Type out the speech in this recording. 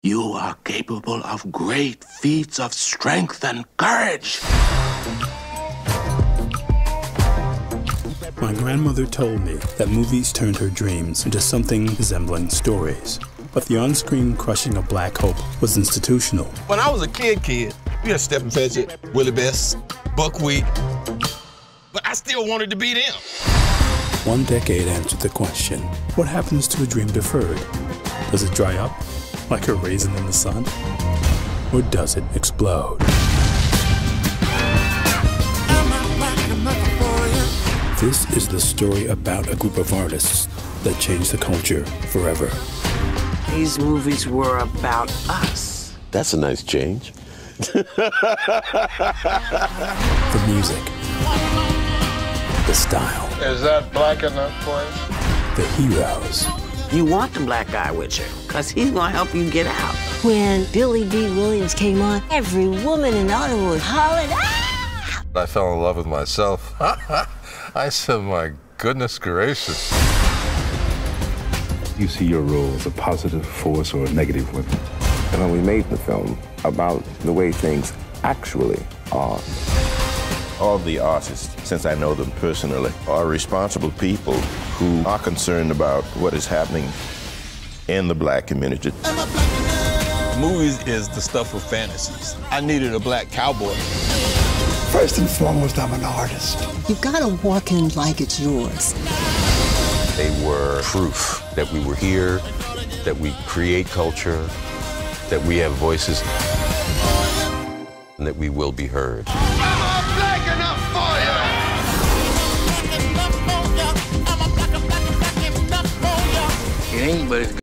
You are capable of great feats of strength and courage. My grandmother told me that movies turned her dreams into something resembling stories. But the on-screen crushing of black hope was institutional. When I was a kid, we had Stephen Fetchit, Willie Best, Buckwheat, but I still wanted to be them. One decade answered the question, what happens to a dream deferred? Does it dry up, like a raisin in the sun? Or does it explode? This is the story about a group of artists that changed the culture forever. These movies were about us. That's a nice change. The music. The style. Is that black enough for you? The heroes. You want the black guy with you, because he's going to help you get out. When Billy Dee Williams came on, every woman in Hollywood hollered, ah! I fell in love with myself. I said, my goodness gracious. You see your role as a positive force or a negative one. And when we made the film about the way things actually are. All the artists, since I know them personally, are responsible people who are concerned about what is happening in the black community. Movies is the stuff of fantasies. I needed a black cowboy. First and foremost, I'm an artist. You've got to walk in like it's yours. They were proof that we were here, that we create culture, that we have voices, and that we will be heard. I'm black enough for you! It ain't but